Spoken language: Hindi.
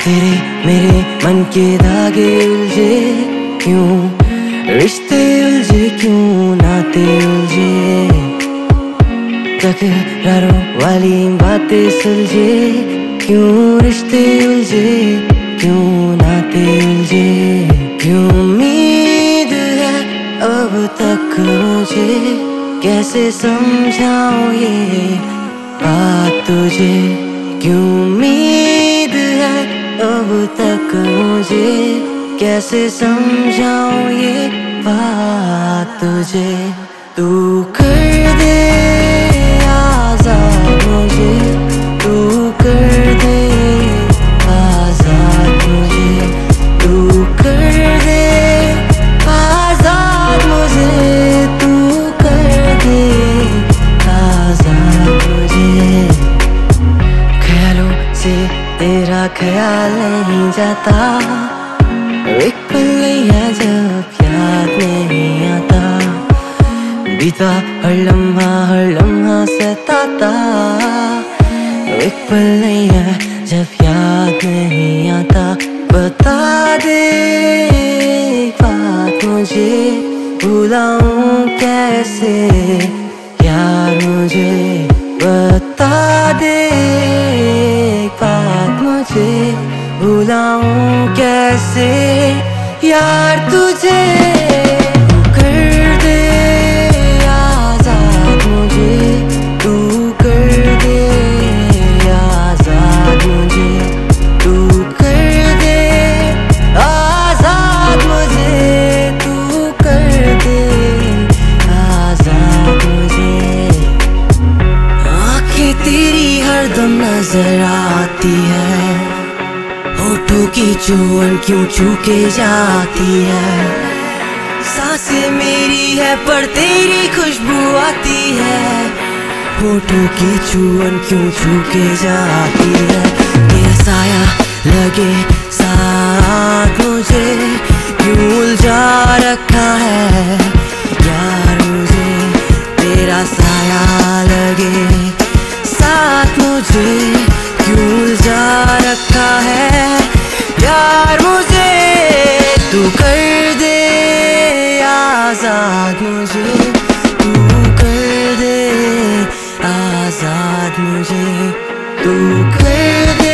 तेरे मेरे मन के धागे उलझे क्यों, रिश्ते उलझे क्यों, नाते उलझे, तकरारों वाली बातें सुलझे क्यों, रिश्ते उलझे क्यों, नाते उलझे, क्यों उम्मीद है अब तक मुझे, कैसे समझाऊं ये बात तुझे, क्यों उम्मीद है अब तक मुझे, कैसे समझाऊं ये बात तुझे। तू कर दे आजाद मुझे, तू कर दे आजाद मुझे, तू कर दे आजाद मुझे, तू कर दे आजाद मुझे। ख्यालों से तेरा ख्याल नहीं जाता, एक पल लिया जब याद नहीं आता, बीता हर लम्हा सताता, एक पल लिया जब याद नहीं आता। बता दे एक बात मुझे, भुलाऊं कैसे यार मुझे, बता दे एक बात मुझे, भुलाऊं कैसे यार तुझे। तू कर दे आजाद मुझे, तू कर दे आजाद मुझे, तू कर दे आजाद मुझे, तू कर दे आजाद मुझे। आंखें तेरी हरदम नजर आती है, होठों की चुअन क्यों छूके जाती है, सांसें मेरी है पर तेरी खुशबू आती है, होठों की चुअन क्यों छूके जाती है। तेरा साया लगे साथ मुझे, क्यों उलझा रखा है यार मुझे, तेरा साया लगे साथ मुझे, क्यों उलझा रखा है यार मुझे। तू कर दे आजाद मुझे, तू कर दे आजाद मुझे, तू कर दे